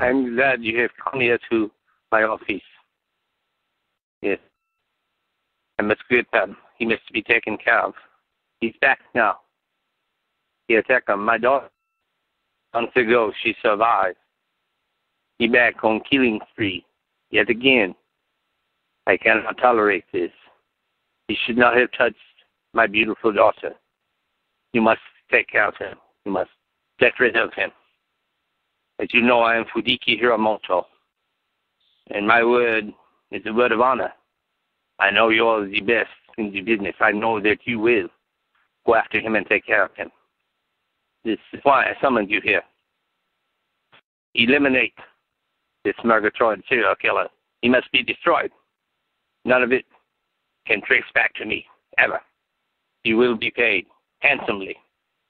I'm glad you have come here to my office. Yes. I must grip him. He must be taken care of. He's back now. He attacked my daughter. Months ago, she survived. He back on killing spree. Yet again, I cannot tolerate this. He should not have touched my beautiful daughter. You must take care of him. You must get rid of him. As you know, I am Fudiki Hiramoto, and my word is a word of honor. I know you're the best in the business. I know that you will go after him and take care of him. This is why I summoned you here. Eliminate this Murgatroyd serial killer. He must be destroyed. None of it can trace back to me, ever. You will be paid handsomely.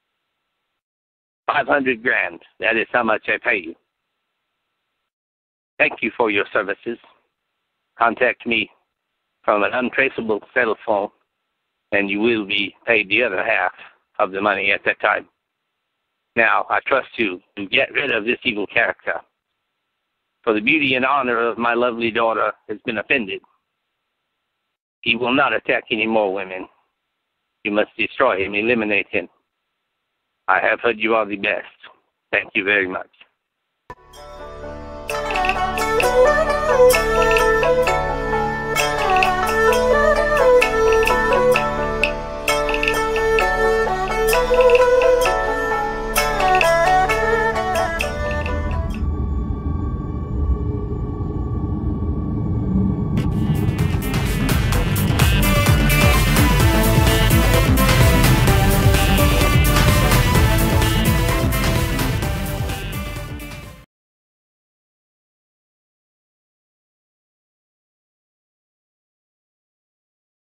500 grand. That is how much I pay you. Thank you for your services. Contact me from an untraceable cell phone, and you will be paid the other half of the money at that time. Now, I trust you to get rid of this evil character. For the beauty and honor of my lovely daughter has been offended. He will not attack any more women. You must destroy him, eliminate him. I have heard you are the best. Thank you very much.